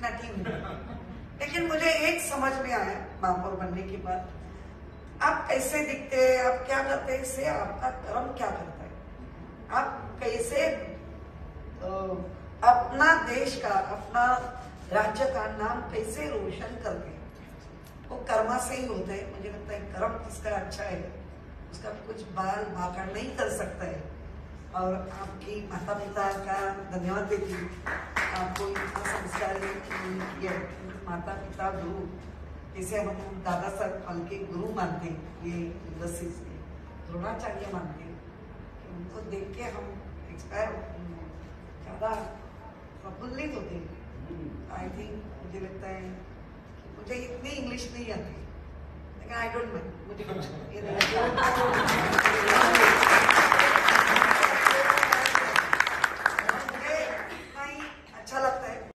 नटी हूँ, लेकिन मुझे एक समझ में आया महापौर बनने के बाद, आप कैसे दिखते हैं, आप क्या करते हैं, इससे आपका कर्म क्या करता है। आप कैसे अपना देश का, अपना राज्य का नाम कैसे रोशन करते हैं, वो कर्मा से ही होता है। मुझे लगता है कर्म किसका अच्छा है उसका कुछ बाल बाका नहीं कर सकता है। और आपकी माता पिता का धन्यवाद देती हूँ, आपको इतना संस्कार किया। माता पिता गुरु, जैसे हम दादा साहब फाल्के गुरु मानते हैं, ये इंडस्ट्री से द्रोणाचार्य मानते हैं, उनको देख के हम एक्सपायर ज़्यादा प्रफुल्लित होते हैं। आई थिंक मुझे लगता है कि मुझे इतनी इंग्लिश नहीं आती, लेकिन आई डोंट माइंड, मुझे कुछ ये नहीं